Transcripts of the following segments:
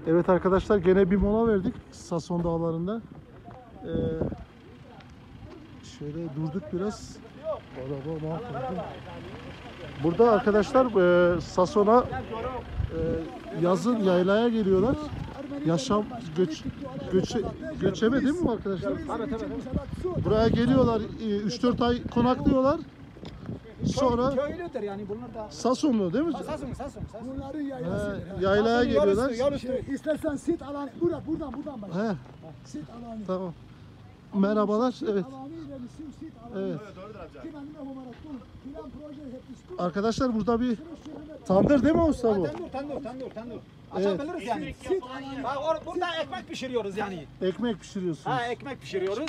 Evet arkadaşlar, gene bir mola verdik Sason Dağları'nda. Şöyle durduk biraz. Araba mahvoldu. Burada arkadaşlar Sason'a yazın yaylaya geliyorlar. Yaşam göçebe değil mi bu arkadaşlar? Buraya geliyorlar, 3-4 ay konaklıyorlar. Sonra köylüdür yani bunlar da. Sasonlu değil mi? Sason. Bunların yaylası. Yaylaya geliyorlar. İstersen sit alanı. Buradan bak. He, Sit alanı. tamam. Merhabalar. Evet. Evet. Arkadaşlar burada bir tandır değil mi usta bu? Tandır. Açabiliriz yani. Bak burada ekmek pişiriyoruz yani. Ekmek pişiriyorsunuz. Ha ekmek pişiriyoruz.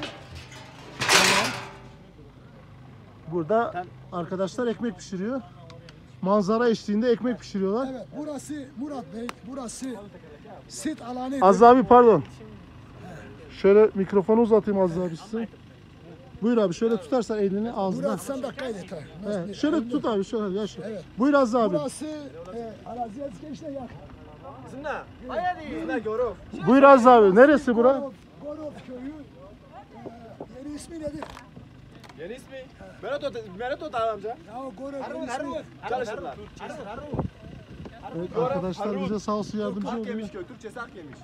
Burada arkadaşlar ekmek pişiriyor. Manzara eşliğinde ekmek pişiriyorlar. Evet, burası Murat Bey. Burası sit alanı. Aziz abi pardon. Şöyle mikrofonu uzatayım Aziz abi size. Buyur abi, şöyle tutarsan elini ağzına. Murat sen de kaydet ha. He, şöyle tut abi, şöyle yaş. Evet. Buyur Aziz abi. Burası araziye gençler yak. Zina. Hayadi. Zina görüyor. Buyur Aziz abi. Neresi bura? Gorov köyü. Yeri ismi nedir? Yeni ismi? Merato da amca. Ya Gorov ismi. Çalışırlar. Evet, arkadaşlar bize sağ olsun yardımcı oluyor. Köy, Türkçesi hak yemiş.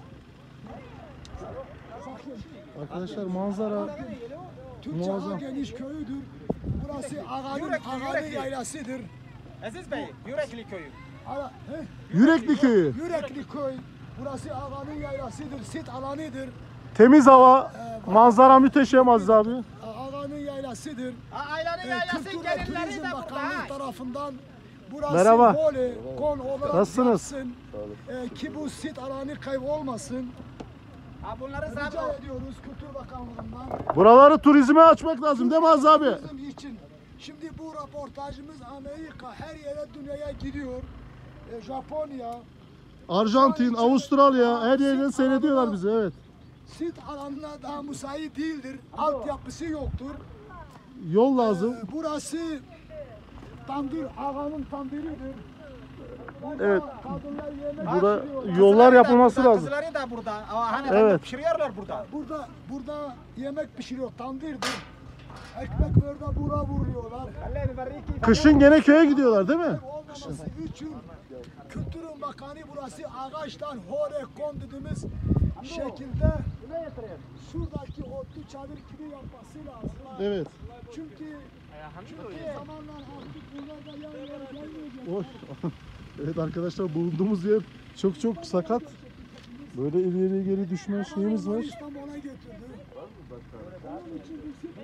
Arkadaşlar manzara Türkçe muazzam. geniş köyüdür. Burası ağanın yaylasıdır. Aziz Bey, Yürekli köyü. Yürekli köyü. Yürekli köy. Burası ağanın yaylasıdır. Sit alanıdır. Temiz hava, manzara müteşem Aziz abi. Ağanın yaylasıdır. Ailenin yaylası Kültür ve gelinleri Turizm de burada. Bakanlığı tarafından burası Merhaba. kon olarak Nasılsınız? yapsın. Ki bu sit alanı kaybolmasın. Ha bunları Rica zaten ediyoruz Kültür Bakanlığı'ndan. Buraları turizme açmak lazım değil mi Aziz abi? Turizm için. Şimdi bu röportajımız Amerika, her yere dünyaya gidiyor. Japonya, Arjantin, Avustralya her yerden seyrediyorlar bizi, evet. sit alanına daha müsait değildir. Altyapısı yoktur. Yol lazım. Burası tandır, ağanın tandırıdır. Burada Evet. kadınlar yemek Burada pişiriyorlar. yollar yapılması lazım. kızları da burada. Hani Evet. pişiriyorlar burada. Burada yemek pişiriyor, tandırdır. Ekmek böyle bura vuruyorlar. Kışın gene köye gidiyorlar değil mi? Olmaması için Kültür Bakanı burası ağaçtan hore kon dediğimiz şekilde şuradaki otlu çadır gibi yapması lazım. Evet. Çünkü zamanla artık bunlar da yan yana gelmeyecek. Oy. Evet arkadaşlar, bulunduğumuz yer çok sakat. Böyle ileri geri düşme şeyimiz var. İstanbul'a götürdü. Onun için bir sit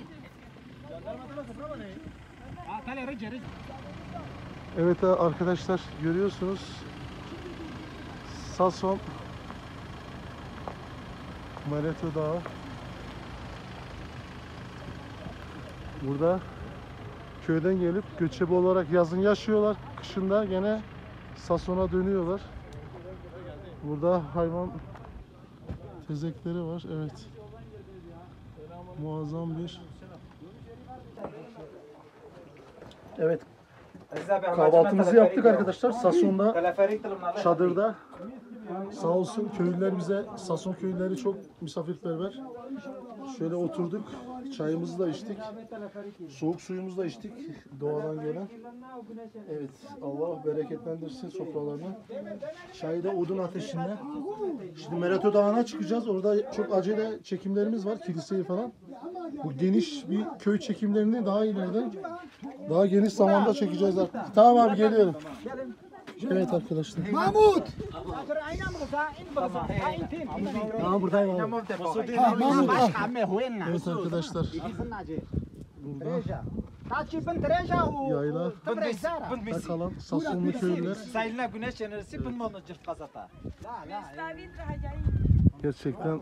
Evet arkadaşlar, görüyorsunuz. Sason Merato Dağı. Burada köyden gelip göçebe olarak yazın yaşıyorlar. Kışında gene Sason'a dönüyorlar. Burada hayvan tezekleri var. Evet. Muazzam bir. Evet. Kahvaltımızı yaptık arkadaşlar. Sason'da çadırda. Sağ olsun köylüler bize, Sason köylüleri çok misafirperver. Şöyle oturduk, çayımızı da içtik, soğuk suyumuzu da içtik doğadan gelen. Evet, Allah bereketlendirsin sofralarını. Çayı da odun ateşinde. Şimdi Merato Dağı'na çıkacağız. Orada çok acele çekimlerimiz var, kiliseyi falan. Bu geniş bir köy çekimlerini daha ileride, daha geniş zamanda çekeceğiz artık. Tamam abi, geliyorum. Evet arkadaşlar. Mahmut! Tamam, buradayım abi. Mahmut al. Evet arkadaşlar. Burada yayla kalan Sasonlu köylüler. Sayılına güneş enerjisi bunun cırt kazata. Gerçekten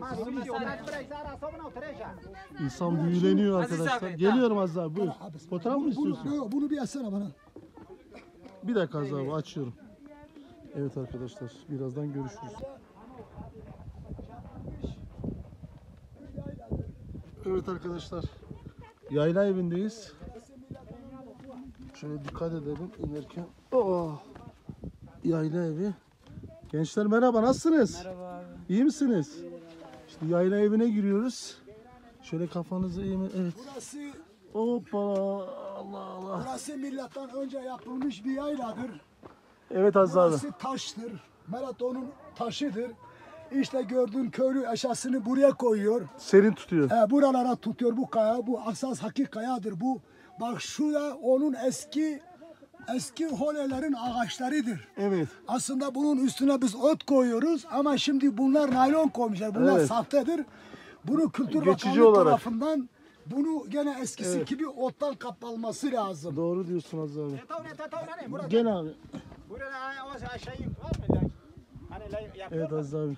insan büyüleniyor arkadaşlar. Geliyorum Aziz abi, buyur. Fotoğraf mı istiyorsun? Yok, bunu bir açsana bana. Bir dakika Aziz abi, açıyorum. Evet arkadaşlar, birazdan görüşürüz. Evet arkadaşlar, yayla evindeyiz. Şöyle dikkat edelim inerken. Oh, yayla evi. Gençler merhaba, nasılsınız? Merhaba abi. İyi misiniz? Şimdi yayla evine giriyoruz. Şöyle kafanızı iyi mi? Evet. Burası, Hoppa. Allah Allah. burası millettan önce yapılmış bir yayladır. Evet Aziz abi. Burası taştır. Maratonun taşıdır. İşte gördüğün köylü eşyasını buraya koyuyor. Serin tutuyor. Buralara tutuyor bu kaya. Bu asas hakik kayadır bu. Bak şu da onun eski holelerin ağaçlarıdır. Evet. Aslında bunun üstüne biz ot koyuyoruz ama şimdi bunlar naylon koymuşlar. Bunlar Evet. sahtedir. Bunu Kültür Geçici Bakanlığı olarak. tarafından bunu gene eskisi gibi ottan kapatılması lazım. Doğru diyorsun Aziz abi. Tetavne, burada. Gel abi. Burada aşağıyı var mı? Hani Evet Aziz abi.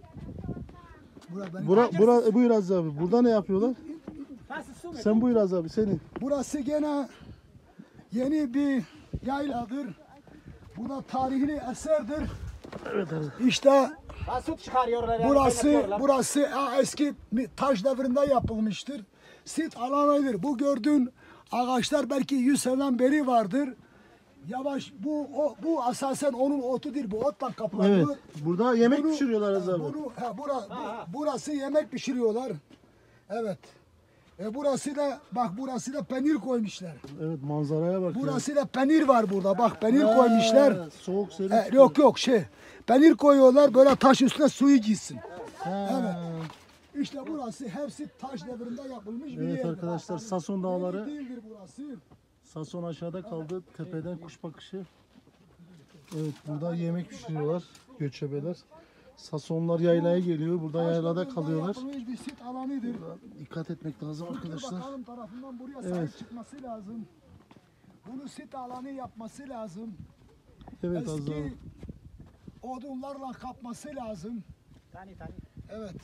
Burada benim- Buyur Aziz abi. Burada ne yapıyorlar? Sen buyur Aziz abi, senin. Burası gene yeni bir yayladır. Bu da tarihli eserdir. Evet abi. İşte Süt çıkarıyorlar yani. burası eski taş devrinde yapılmıştır. Sit alanıdır. Bu gördüğün ağaçlar belki 100 seneden beri vardır. Yavaş bu asasen onun otudur. Bu otla kaplanıyor. Evet. Burada yemek Bunu- pişiriyorlar Aziz abi. Burası yemek pişiriyorlar. Evet. Burası da bak burası da peynir koymuşlar. Evet, manzaraya bak. Burası da peynir var burada. Bak peynir ya. koymuşlar. Soğuk serin. tutuyor. Yok peynir koyuyorlar böyle taş üstüne suyu gitsin. Ha. Evet. İşte burası hepsi taş devrinde yapılmış bir Evet yerdir. arkadaşlar, Sason dağları. Değildir burası. Sason aşağıda kaldı. Tepeden kuş bakışı. Evet, burada yemek pişiriyorlar göçebeler. Sasonlar yaylaya geliyor. Burada yaylada Taş kalıyorlar. devrinde yapılmış bir sit alanıdır. Dikkat etmek lazım arkadaşlar. Bakanım tarafından buraya Evet. sahip çıkması lazım. Bunu sit alanı yapması lazım. Evet Aziz Eski abi. odunlarla kapması lazım. Tani. Evet.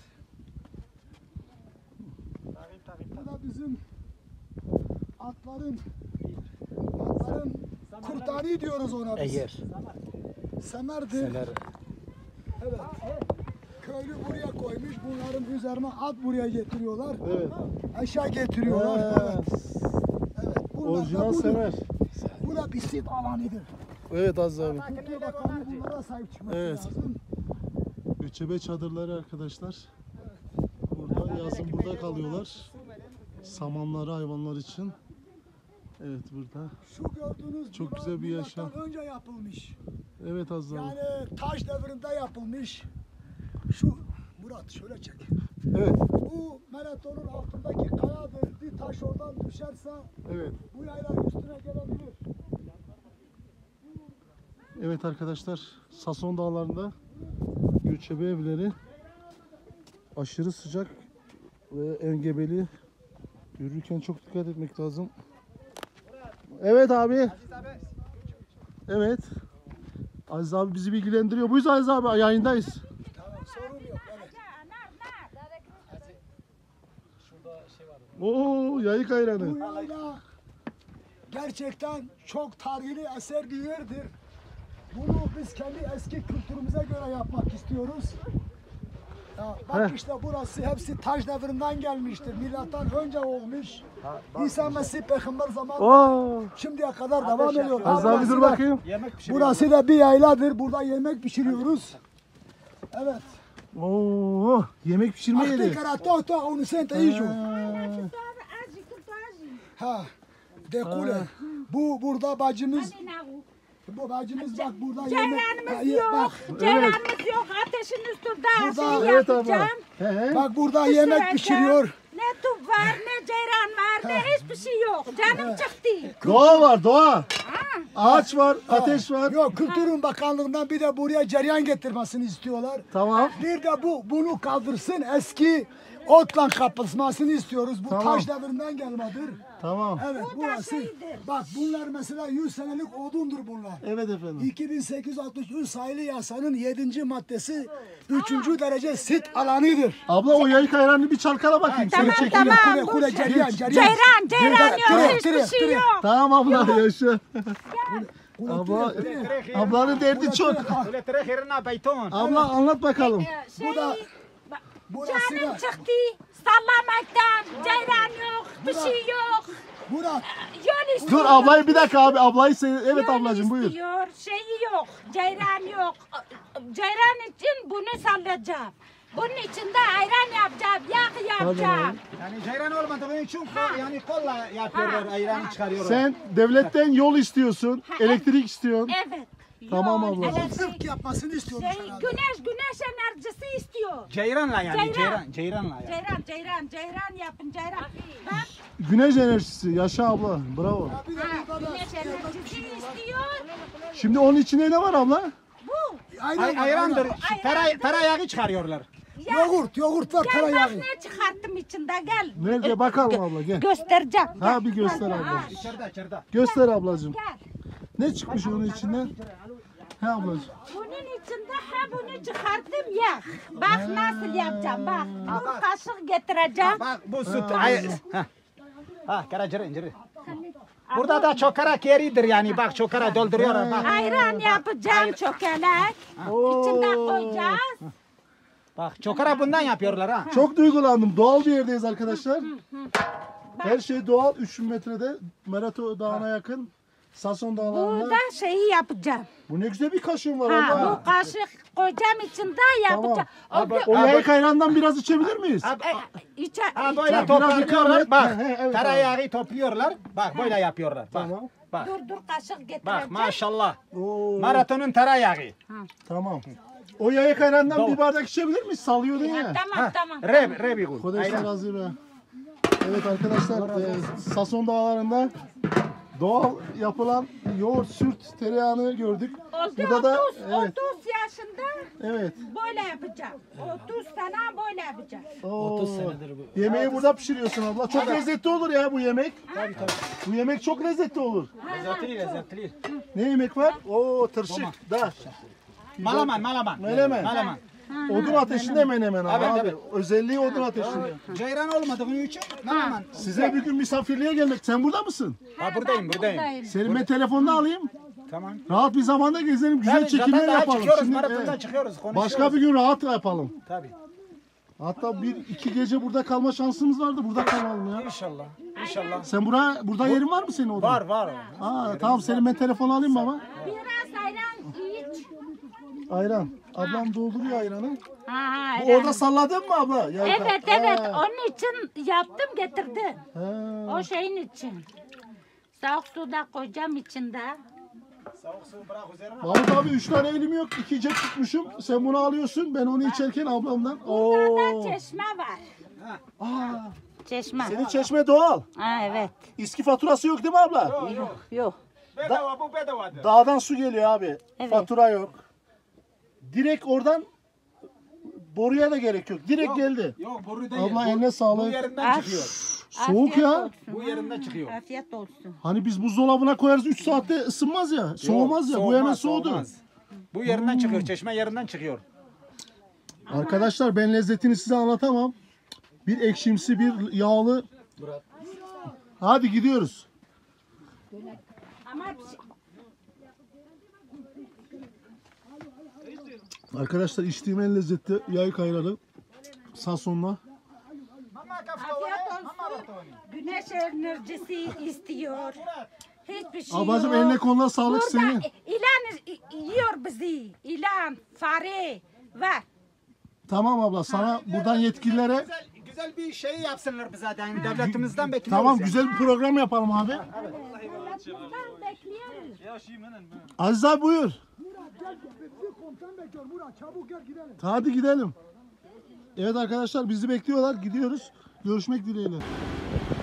Bu da bizim atların kurtani diyoruz ona biz. Semerdir. Evet. Köylü buraya koymuş. Bunların üzerine at buraya getiriyorlar. Evet. Aşağı getiriyorlar. Evet. Evet. Bunlar da Orijinal budur. semer. Bu da bir sit alanıdır. Evet Aziz abi. Kültür Bakanlığı bunlara sahip çıkması Evet. lazım. Göçebe çadırları arkadaşlar. Burada yazın burada kalıyorlar. Samanları hayvanlar için. Evet burada. Şu gördüğünüz Çok bina güzel bir yaşam. milattan önce yapılmış. Evet Aziz abi. Yani taş devrinde yapılmış. Şu Murat şöyle çek. Evet. Bu maratonun altındaki kayadır. Bir taş oradan düşerse Evet. bu yayla üstüne gelebilir. Evet arkadaşlar, Sason dağlarında göçebe evleri, aşırı sıcak ve engebeli. Yürürken çok dikkat etmek lazım. Evet abi. Evet. Aziz abi bizi bilgilendiriyor. Buyuz Aziz abi, yayındayız. Tamam sorun yok. Evet. Oo, yayık ayranı. Bu yayla gerçekten çok tarihli eser bir yerdir. Bunu biz kendi eski kültürümüze göre yapmak istiyoruz. Ya bak Heh. işte burası hepsi taş devrinden gelmiştir. Milattan önce olmuş. İsa Mesih peygamber zamanında Oo. şimdiye kadar devam ediyor. Aziz abi dur Burası da- bakayım. Yemek pişiriyor. Burası da bir yayladır. Burada yemek pişiriyoruz. Evet. Oo, yemek pişirme Akti yeri. karato onu sen teyicu. Ha. Ha. Dekule. Bu burada bacımız. Bu bacımız bak burada yemek. Ceyranımız yok. Bak, Ceyranımız yok. Ateşin üstünde her Burada- şeyi Evet abla. yapacağım. He he. bak burada yemek Pişireceğim. pişiriyor. Ne tüp var, ne ceyran var, ne hiçbir şey yok. Canım çıktı. Doğa var, doğa. Ağaç var, ateş var. Yok Kültür Bakanlığı'ndan bir de buraya cereyan getirmesini istiyorlar. Tamam. Bir de bunu kaldırsın eski otla kapatmasını istiyoruz. Bu Tamam. taş devrinden gelmedir. Tamam. Evet Bu da burası. şeydir. Bak bunlar mesela 100 senelik odundur bunlar. Evet efendim. 2863 sayılı yasanın 7. maddesi 3. derece sit alanıdır. Abla o yayık ayranını bir çalkala bakayım. Tamam, Seni çekeyim. tamam. Kule cereyan. Ceyran yok, Tire, hiçbir tire, şey tire. yok. Tamam abla yaşa. Kule, Abla, tire, tire. ablanın derdi çok. Böyle terehirina beyton. Abla anlat bakalım. Bu da burası Canım da çıktı. Sallamaktan. Ceyran yok, bir şey yok. Murat. Yol istiyor. Dur ablayı bir dakika abi. Ablayı evet Yol ablacığım buyur. istiyor, şeyi yok, ceyran yok. Ceyran için bunu sallayacağım. Bunun için de ayran yapacağım, yağ yapacağım. Yani ceyran olmadığı için yani kolla yapıyorlar, ayranı çıkarıyorlar. Sen devletten yol istiyorsun. Elektrik istiyorsun. Evet. Tamam Yol, abla. elektrik, Zırk yapmasını istiyormuş şey, herhalde. güneş enerjisi istiyor. Ceyranla yani, Ceyran. ceyranla yani. Ceyran yapın, ceyran. Bak, Güneş enerjisi. Yaşa abla. Bravo. Bir de burada da güneş enerjisi istiyor. Şimdi onun içinde ne var abla? Bu. Ayrandır, tereyağı çıkarıyorlar. Yoğurt var, Gel tereyağı. bak ne çıkarttım içinde, gel. Nerede bakalım abla gel. Göstereceğim. Ha bir göster abla. İçeride. Göster ablacığım. Gel. Ne çıkmış onun içinden? He ablacığım. Bunun içinde bunu çıkarttım ya. Bak nasıl yapacağım bak. Bir kaşık getireceğim. Bak bu süt. Ha, kara inciri. Burada da çokara keridir yani. Bak çokara dolduruyorlar bak. Ayran yapacağım çökelek. İçinde koyacağız. Bak çokara bundan yapıyorlar ha. Çok duygulandım. Doğal bir yerdeyiz arkadaşlar. Her şey doğal. 3000 metrede Merato Dağı'na yakın. Sason Dağları'nda. Burada şeyi yapacağım. Bu ne güzel bir kaşığın var Ha, abla. bu kaşık koyacağım içinde yapacağım. O yayık ayrandan biraz içebilir miyiz? Ha İçe, böyle ikram topluyorlar. et. Bak Evet, tereyağı topluyorlar. Bak böyle yapıyorlar. Bak. Tamam. Bak. dur kaşık getireceğim. Bak maşallah. Oo, Maratonun tereyağı. tamam. O yayık ayrandan bir bardak içebilir miyiz? Sallıyordun ya. Tamam. Rebi gul. Kodeşler hazır be. Evet arkadaşlar Sason Dağları'nda doğal yapılan yoğurt, süt, tereyağını gördük. Burada da 30 yaşında evet. böyle yapacağım. 30 sene böyle yapacağım. 30 senedir bu. Yemeği burada pişiriyorsun abla. Çok lezzetli olur ya bu yemek. Tabii. Bu yemek çok lezzetli olur. Lezzetli. Ne yemek var? Oo tırşık. Da. Malaman. Menemen. Odun ateşinde menemen abi. Evet, Abi. evet. Özelliği odun ateşinde. Ceyran olmadığı için malaman. Size bir gün misafirliğe gelmek. Sen burada mısın? Ha buradayım. Senin ben telefonunu alayım. Tamam. Rahat bir zamanda gezelim. Güzel Tabii, çekimler zaten daha yapalım. çıkıyoruz. Şimdi, Maratondan evet. çıkıyoruz. Konuşuyoruz. Başka bir gün rahat yapalım. Tabii. Hatta 1-2 gece burada kalma şansımız vardı. Burada kalalım ya. İnşallah. Sen burada yerin var mı senin orada? Var. Aa, tamam senin ben telefonu alayım baba. Biraz ayran iç. Ayran. Ablam dolduruyor ayranı. Ha, Bu orada salladın mı abla? Evet. Ha. Onun için yaptım getirdim. Ha. O şeyin için. Soğuk suda koyacağım içinde. Soğuk su bırak üzerine. Mahmut abi 3 tane elim yok. 2 cep tutmuşum. Sen bunu alıyorsun. Ben onu içerken ablamdan. Burada da Oo. çeşme var. Aa, Çeşme. senin çeşme doğal. Ha, evet. İSKİ faturası yok değil mi abla? Yok. Bedava bu bedavadır. Dağdan su geliyor abi. Evet. Fatura yok. Direkt oradan boruya da gerek yok. Direkt geldi. Yok boru değil. Abla Bu- eline sağlık. Bu yerinden çıkıyor. Soğuk Afiyet ya. olsun. Bu yerinden çıkıyor. Afiyet olsun. Hani biz buzdolabına koyarız 3 saatte ısınmaz ya. Soğumaz ya. Bu hemen soğudu. Bu yerinden çıkıyor. Çeşme yerinden çıkıyor. Arkadaşlar ben lezzetini size anlatamam. Bir ekşimsi, bir yağlı. Hadi gidiyoruz. Ama Arkadaşlar içtiğim en lezzetli yayık ayranı. Sason'la. afiyet olsun. Güneş enerjisi istiyor. Hiçbir şey Ablacığım yok. eline koluna sağlık Burada senin. ilan yiyor bizi. İlan, fare var. Tamam abla sana buradan yetkililere Güzel bir şey yapsınlar bize zaten. Yani devletimizden bekliyoruz. tamam yani. güzel bir program yapalım abi. Buradan bekliyoruz. Aziz abi buyur. Komutan bekliyor Murat, çabuk gel gidelim. Hadi gidelim. Evet arkadaşlar bizi bekliyorlar. Gidiyoruz. Görüşmek dileğiyle.